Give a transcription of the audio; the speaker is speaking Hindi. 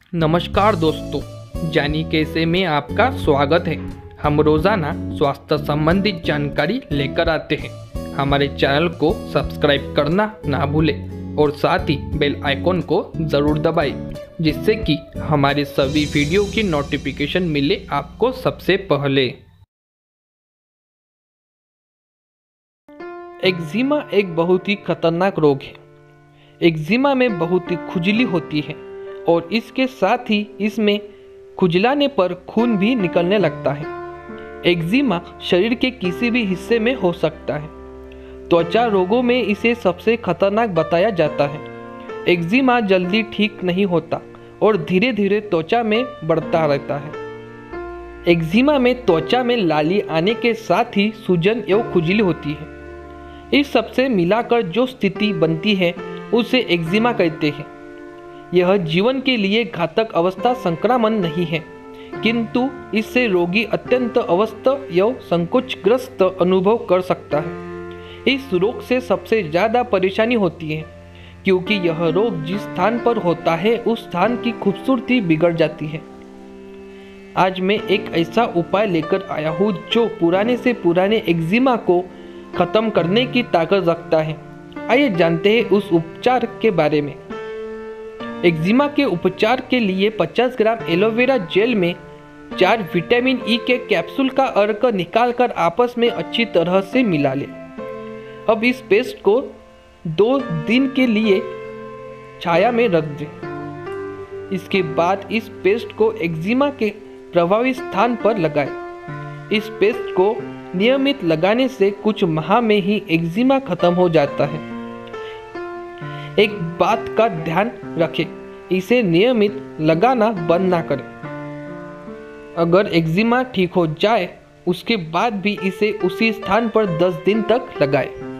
नमस्कार दोस्तों, जानी कैसे में आपका स्वागत है। हम रोजाना स्वास्थ्य संबंधित जानकारी लेकर आते हैं। हमारे चैनल को सब्सक्राइब करना ना भूलें और साथ ही बेल आइकॉन को ज़रूर दबाएं, जिससे कि हमारे सभी वीडियो की नोटिफिकेशन मिले आपको सबसे पहले। एक्जिमा एक बहुत ही खतरनाक रोग है। एक्जिमा में बहुत ही खुजली होती है और इसके साथ ही इसमें खुजलाने पर खून भी निकलने लगता है। एक्जिमा शरीर के किसी भी हिस्से में हो सकता है। त्वचा रोगों में इसे सबसे खतरनाक बताया जाता है। एक्जिमा जल्दी ठीक नहीं होता और धीरे धीरे त्वचा में बढ़ता रहता है। एक्जिमा में त्वचा में लाली आने के साथ ही सूजन एवं खुजली होती है। इस सबसे मिलाकर जो स्थिति बनती है उसे एक्जिमा कहते हैं। यह जीवन के लिए घातक अवस्था संक्रमण नहीं है, किंतु इससे रोगी अत्यंत अवस्था एवं संकोचग्रस्त अनुभव कर सकता है। इस रोग से सबसे ज़्यादा परेशानी होती है, क्योंकि यह रोग जिस स्थान पर होता है उस स्थान की खूबसूरती बिगड़ जाती है। आज मैं एक ऐसा उपाय लेकर आया हूँ जो पुराने से पुराने एक्जिमा को खत्म करने की ताकत रखता है। आइए जानते हैं उस उपचार के बारे में। एक्जिमा के उपचार के लिए 50 ग्राम एलोवेरा जेल में 4 विटामिन ई के कैप्सूल का अर्क निकालकर आपस में अच्छी तरह से मिला लें। अब इस पेस्ट को 2 दिन के लिए छाया में रख दें। इसके बाद इस पेस्ट को एक्जिमा के प्रभावित स्थान पर लगाएं। इस पेस्ट को नियमित लगाने से कुछ माह में ही एक्जिमा खत्म हो जाता है। एक बात का ध्यान रखें, इसे नियमित लगाना बंद ना करें। अगर एक्जिमा ठीक हो जाए उसके बाद भी इसे उसी स्थान पर 10 दिन तक लगाएं।